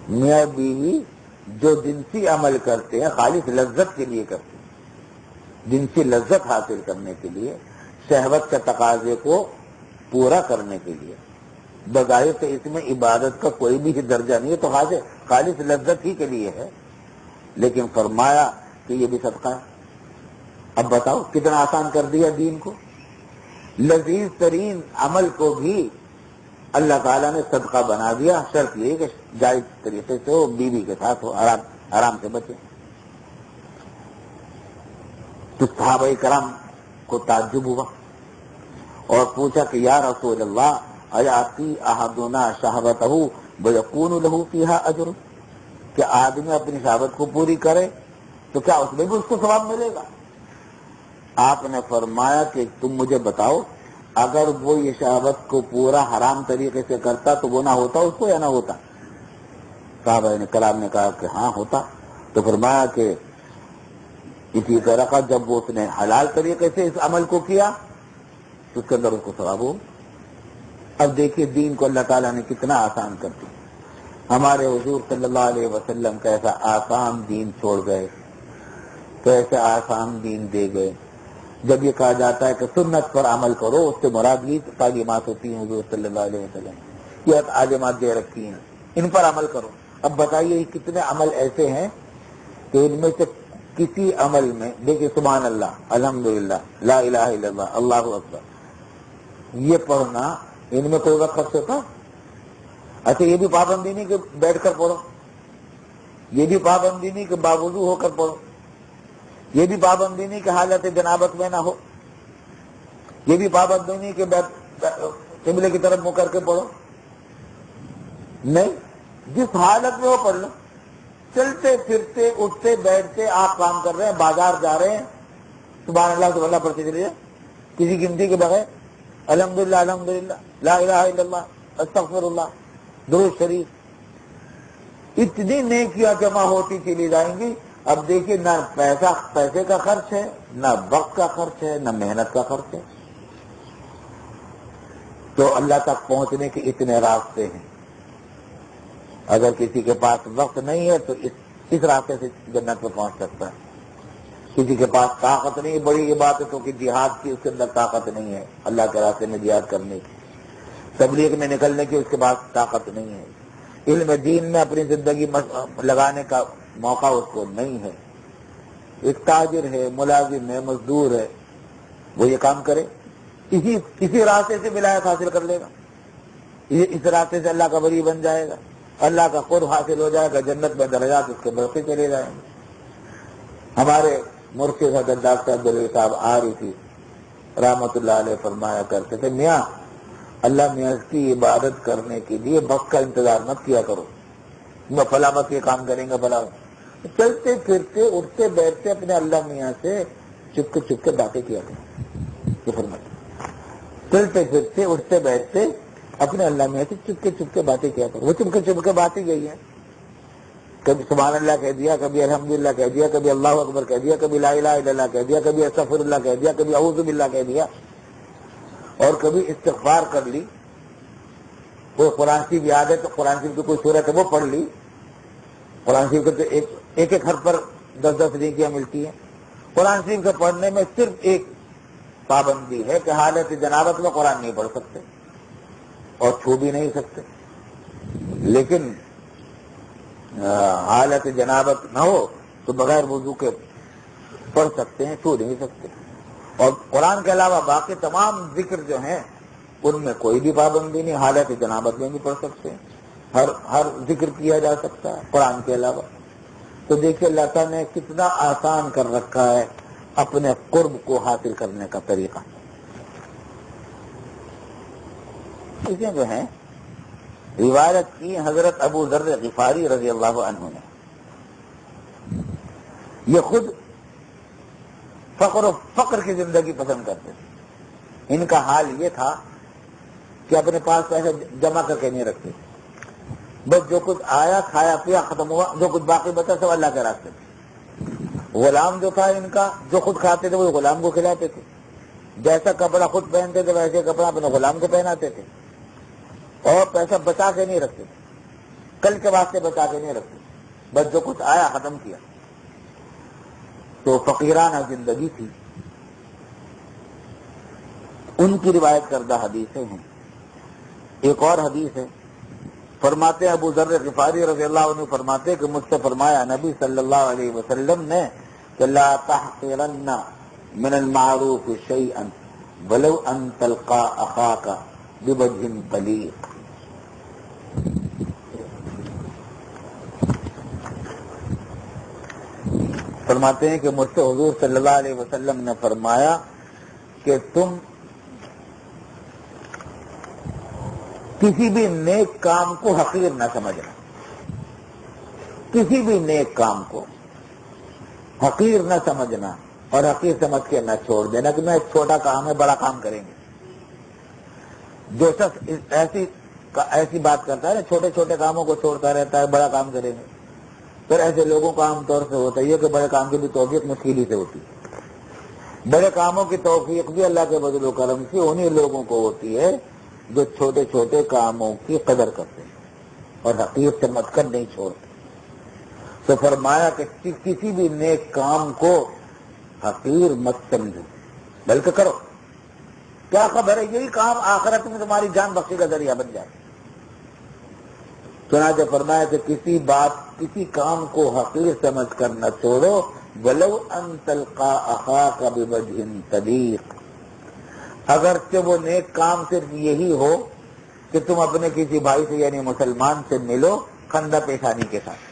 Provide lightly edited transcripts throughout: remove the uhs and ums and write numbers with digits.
میاں بیوی جو جنسی عمل کرتے ہیں خالص لذت کے لیے کرتے ہیں، جنسی لذت حاصل کرنے کے لیے، شہوت کے تقاضے کو پورا کرنے کے لیے، بظاہر تو اس میں عبادت کا کوئی بھی درجہ نہیں ہے، تو خالص لذت ہی کے لیے ہے، لیکن فرمایا کہ یہ بھی صدقہ ہے۔ اب بتاؤ کتنا آسان کر دیا دین کو، لذیذ ترین عمل کو بھی اللہ تعالیٰ نے صدقہ بنا دیا، شرط یہ کہ جائز طریقے سے ہو، بیوی کے ساتھ ہو، آرام سے بچے۔ تو صحابہ کرام کو تعجب ہوا اور پوچھا کہ یا رسول اللہ ایاتی احدنا شہوتہ ویکون لہ فیہا اجر، کہ آدمی اپنی شہوت کو پوری کرے تو کیا اس میں بھی اس کو ثواب ملے گا؟ آپ نے فرمایا کہ تم مجھے بتاؤ اگر وہ یہ شہوت کو پورا حرام طریقے سے کرتا تو گناہ ہوتا اس کو یا نہ ہوتا؟ صحابہ کرام نے کہا کہ ہاں ہوتا۔ تو فرمایا کہ اسی طرح کا جب وہ اس نے حلال طریقے سے اس عمل کو کیا تو اس کے اندر اس کو ثواب ہو۔ اب دیکھیے دین کو اللہ تعالیٰ نے کتنا آسان کر دیا۔ ہمارے حضور صلی اللہ علیہ وسلم کیسا آسان دین چھوڑ گئے، کیسے آسان دین دے گئے۔ جب یہ کہا جاتا ہے کہ سنت پر عمل کرو، اس سے مراد یہ تعلیمات ہوتی ہیں حضور صلی اللہ علیہ وسلم، یہ تعلیمات دے رکھی ہیں، ان پر عمل کرو۔ اب بتائیے کتنے عمل ایسے ہیں کہ ان میں سے کسی عمل میں دیکھیے سبحان اللہ، الحمدللہ، لا الہ الا اللہ، اللہ اکبر، یہ پڑھنا ان میں کوئی وقت خرچ ہوتا؟ اچھا یہ بھی پابندی نہیں کہ بیٹھ کر پڑھو، یہ بھی پابندی نہیں کہ باوضو ہو کر پڑھو، یہ بھی پابندی نہیں کہ حالت جنابت میں نہ ہو، یہ بھی پابندی نہیں کہ قبلے کی طرف منہ کر کے پڑھو، نہیں، جس حالت میں وہ پڑھ لو، چلتے پھرتے اٹھتے بیٹھتے آپ کام کر رہے ہیں، بازار جا رہے ہیں، سبحان اللہ پڑھتے چلیے کسی گنتی کے بغیر، الحمدللہ الحمدللہ، لا الہ الا اللہ، استغفر اللہ، درود شریف، اتنی نیکیاں جمع ہوتی چلی جائیں گی۔ اب دیکھیے نہ پیسے کا خرچ ہے، نہ وقت کا خرچ ہے، نہ محنت کا خرچ ہے، تو اللہ تک پہنچنے کے اتنے راستے ہیں۔ اگر کسی کے پاس وقت نہیں ہے تو اس راستے سے جنت میں پہنچ سکتا ہے، کسی کے پاس طاقت نہیں، بڑی یہ بات ہے تو کہ جہاد کی اس کے اندر طاقت نہیں ہے، اللہ کے راستے میں جہاد کرنے کی، تبلیغ میں نکلنے کی اس کے پاس طاقت نہیں ہے، علم دین میں اپنی زندگی لگانے کا موقع اس کو نہیں ہے، ایک تاجر ہے، ملازم ہے، مزدور ہے، وہ یہ کام کرے، اسی راستے سے ولایت حاصل کر لے گا، اس راستے سے اللہ کا ولی بن جائے گا، اللہ کا قرب حاصل ہو جائے گا، جنت میں درجات اس کے بڑھتے چلے جائیں گے۔ ہمارے مرشد حضرت ڈاکٹر عبدالعلی صاحب آ رہی تھی رحمت اللہ علیہ، فرمایا کرتے تھے میاں اللہ میاں کی عبادت کرنے کے لیے وقت کا انتظار مت کیا کرو، میں فلاں وقت یہ کام کریں گے فلاں، چلتے پھرتے اٹھتے بیٹھتے اپنے اللہ میاں سے چپ کے باتیں کیا کرو، یہ فرمایا چلتے پھرتے اٹھتے بیٹھتے اپنے اللہ میاں سے چپ کے باتیں کیا کرو۔ وہ چپ کے باتیں گئی ہیں، کبھی سبحان اللہ کہہ دیا، کبھی الحمدللہ کہہ دیا، کبھی اللہ اکبر کہہ دیا، کبھی لا الہ الا اللہ کہہ دیا، کبھی استغفر اللہ کہہ دیا، کبھی اعوذ باللہ کہہ دیا، اور کبھی استغفار کر لی، کوئی قرآن شریف یاد ہے تو قرآن شریف کی کوئی صورت ہے وہ پڑھ لی، قرآن شریف کے تو ایک حرف پر 10 نیکیاں ملتی ہیں۔ قرآن شریف کے پڑھنے میں صرف ایک پابندی ہے کہ حالت جنابت میں قرآن نہیں پڑھ سکتے اور چھو بھی نہیں سکتے، لیکن حالت جنابت نہ ہو تو بغیر وضو کے پڑھ سکتے ہیں، چھو نہیں سکتے، اور قرآن کے علاوہ باقی تمام ذکر جو ہیں ان میں کوئی بھی پابندی نہیں، حالت جنابت میں نہیں پڑھ سکتے، ہر ذکر کیا جا سکتا ہے قرآن کے علاوہ۔ تو دیکھیے اللہ تعالیٰ نے کتنا آسان کر رکھا ہے اپنے قرب کو حاصل کرنے کا طریقہ۔ چیزیں جو ہیں روایت کی حضرت ابو ذر غفاری رضی اللہ عنہ نے، یہ خود فقر کی زندگی پسند کرتے تھے، ان کا حال یہ تھا کہ اپنے پاس پیسے جمع کر کے نہیں رکھتے، بس جو کچھ آیا کھایا پیا ختم ہوا، جو کچھ باقی بچا سب اللہ کے راستے تھے۔ غلام جو تھا ان کا جو خود کھاتے تھے وہ غلام کو کھلاتے تھے، جیسا کپڑا خود پہنتے تھے ویسے کپڑا اپنے غلام کو پہناتے تھے، اور پیسہ بچا کے نہیں رکھتے تھے۔ کل کے واسطے بچا کے نہیں رکھتے، بس جو کچھ آیا ختم کیا۔ تو فقیرانہ زندگی تھی، ان کی روایت کردہ حدیثیں ہیں۔ ایک اور حدیث ہے، فرماتے ہیں ابو ذر غفاری رضی اللہ عنہ فرماتے کہ مجھ سے فرمایا نبی صلی اللہ علیہ وسلم نے کہ لا تحقرن من المعروف شیئا ولو ان تلقى اخاك بوجه طلیق۔ فرماتے ہیں کہ مجھ سے حضور صلی اللہ علیہ وسلم نے فرمایا کہ تم کسی بھی نیک کام کو حقیر نہ سمجھنا، کسی بھی نیک کام کو حقیر نہ سمجھنا اور حقیر سمجھ کے نہ چھوڑ دینا کہ میں ایک چھوٹا کام ہے بڑا کام کریں گے۔ جو شخص ایسی بات کرتا ہے نا، چھوٹے چھوٹے کاموں کو چھوڑتا رہتا ہے، بڑا کام کریں گے، پھر ایسے لوگوں کا عام طور سے ہوتا ہے کہ بڑے کام کی بھی توفیق مشکل ہی سے ہوتی ہے۔ بڑے کاموں کی توفیق بھی اللہ کے فضل و کرم سے انہی لوگوں کو ہوتی ہے جو چھوٹے چھوٹے کاموں کی قدر کرتے ہیں اور حقیر سمجھ کر نہیں چھوڑتے۔ تو فرمایا کہ کسی بھی نیک کام کو حقیر مت سمجھو بلکہ کرو، کیا خبر ہے یہی کام آخرت میں تمہاری جان بخشی کا ذریعہ بن جائے۔ چنانچہ فرمایا کہ کسی کام کو حقیر سمجھ کر نہ چھوڑو ولو ان تلقى اخاك بوجه طلیق، اگرچہ وہ نیک کام صرف یہی ہو کہ تم اپنے کسی بھائی سے یعنی مسلمان سے ملو خندہ پیشانی کے ساتھ۔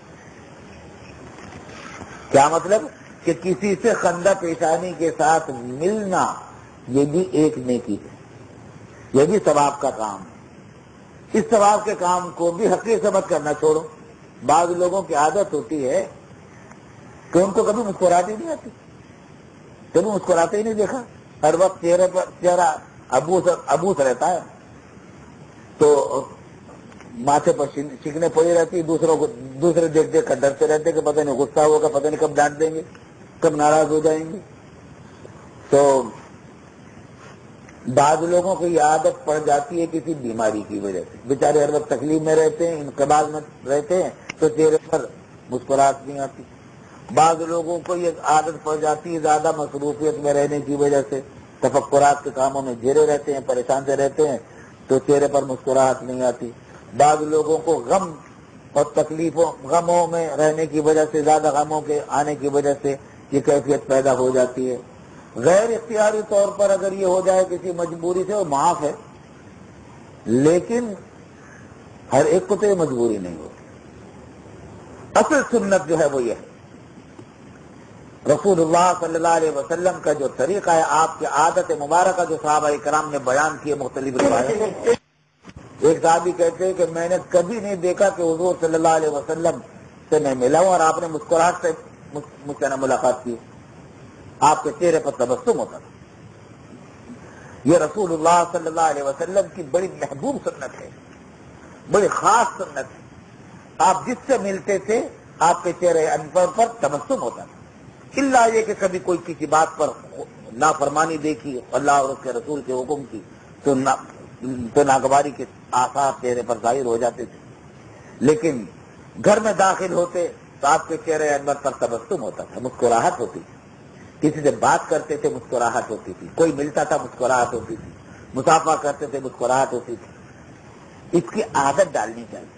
کیا مطلب؟ کہ کسی سے خندہ پیشانی کے ساتھ ملنا یہ بھی ایک نیکی ہے، یہ بھی ثواب کا کام ہے۔ اس ثواب کے کام کو بھی حقیر سمجھ کر نہ چھوڑو۔ بعض لوگوں کی عادت ہوتی ہے کہ ان کو کبھی مسکراتی نہیں آتی، کبھی مسکراتے ہی نہیں دیکھا، ہر وقت چہرے پر چہرہ ابوس رہتا ہے، تو ماتھے پر چکنیں پڑی رہتی، دوسرے دیکھ دیکھ کر ڈرتے رہتے کہ پتہ نہیں غصہ ہوگا، پتہ نہیں کب ڈانٹ دیں گے، کب ناراض ہو جائیں گے۔ تو بعض لوگوں کو یہ عادت پڑ جاتی ہے کسی بیماری کی وجہ سے، بیچارے ہر وقت تکلیف میں رہتے ہیں، انقباض میں رہتے ہیں، تو چہرے پر مسکراہٹ نہیں آتی۔ بعض لوگوں کو یہ عادت پڑ جاتی ہے زیادہ مصروفیت میں رہنے کی وجہ سے، تفکرات کے کاموں میں گھرے رہتے ہیں، پریشان سے رہتے ہیں، تو چہرے پر مسکراہٹ نہیں آتی۔ بعض لوگوں کو غم اور غموں میں رہنے کی وجہ سے، زیادہ غموں کے آنے کی وجہ سے یہ کیفیت پیدا ہو جاتی ہے۔ غیر اختیاری طور پر اگر یہ ہو جائے کسی مجبوری سے وہ معاف ہے، لیکن ہر ایک کو تو یہ مجبوری نہیں ہوتی۔ اصل سنت جو ہے وہ یہ ہے، رسول اللہ صلی اللہ علیہ وسلم کا جو طریقہ ہے، آپ کی عادت مبارکہ جو صحابہ کرام نے بیان کیے مختلف روایتیں۔ ایک صحابی کہتے ہیں کہ میں نے کبھی نہیں دیکھا کہ حضور صلی اللہ علیہ وسلم سے میں ملا ہوں اور آپ نے مسکراہٹ سے مجھ سے ملاقات کی، آپ کے چہرے پر تبسم ہوتا تھا۔ یہ رسول اللہ صلی اللہ علیہ وسلم کی بڑی محبوب سنت ہے، بڑی خاص سنت ہے۔ آپ جس سے ملتے تھے آپ کے چہرے انور پر تبسم ہوتا تھا، الا یہ کہ کبھی کوئی کسی بات پر نافرمانی دیکھی اللہ اور اس کے رسول کے حکم کی تو ناگواری کے آثار چہرے پر ظاہر ہو جاتے تھے، لیکن گھر میں داخل ہوتے تو آپ کے چہرے انور پر تبسم ہوتا تھا، مسکراہٹ ہوتی تھی، کسی سے بات کرتے تھے مسکراہٹ ہوتی تھی، کوئی ملتا تھا مسکراہٹ ہوتی تھی، مسافہ کرتے تھے مسکراہٹ ہوتی تھی۔ اس کی عادت ڈالنی چاہیے،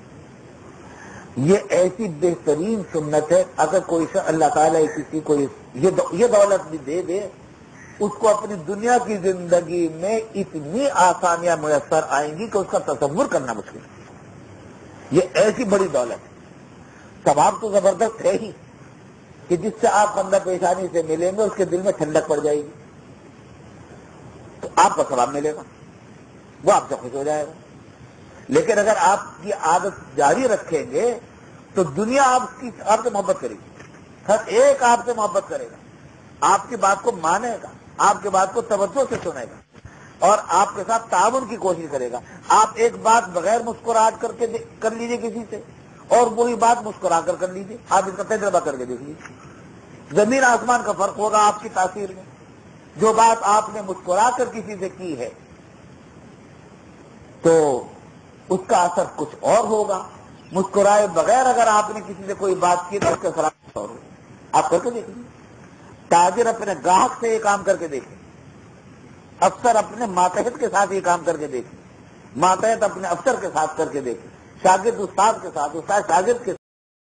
یہ ایسی بہترین سنت ہے۔ اگر کوئی اللہ تعالیٰ کسی کو یہ دولت بھی دے دے، اس کو اپنی دنیا کی زندگی میں اتنی آسانیاں میسر آئیں گی کہ اس کا تصور کرنا مشکل ہے۔ یہ ایسی بڑی دولت ہے، ثواب تو زبردست ہے ہی کہ جس سے آپ خندہ پیشانی سے ملیں گے اس کے دل میں ٹھنڈک پڑ جائے گی، تو آپ کا ثواب ملے گا، وہ آپ سے خوش ہو جائے گا۔ لیکن اگر آپ کی عادت جاری رکھیں گے تو دنیا آپ سے محبت کرے گی، ہر ایک آپ سے محبت کرے گا، آپ کی بات کو مانے گا، آپ کی بات کو توجہ سے سنے گا اور آپ کے ساتھ تعاون کی کوشش کرے گا۔ آپ ایک بات بغیر مسکراہٹ کر لیجئے کسی سے اور وہی بات مسکرا کر لیجئے، آپ اس کا تجربہ کر کے دیکھ لیجیے، زمین آسمان کا فرق ہوگا آپ کی تاثیر میں۔ جو بات آپ نے مسکرا کر کسی سے کی ہے تو اس کا اثر کچھ اور ہوگا، مسکرائے بغیر اگر آپ نے کسی سے کوئی بات کی تو اس کا سلام 100 روپے آپ کر کے دیکھیں. تاجر اپنے گاہک سے یہ کام کر کے دیکھیں, افسر اپنے ماتحت کے ساتھ یہ کام کر کے دیکھیں, ماتحت اپنے افسر کے ساتھ کر کے دیکھیں, شاگرد استاد کے ساتھ, استاد شاگرد کے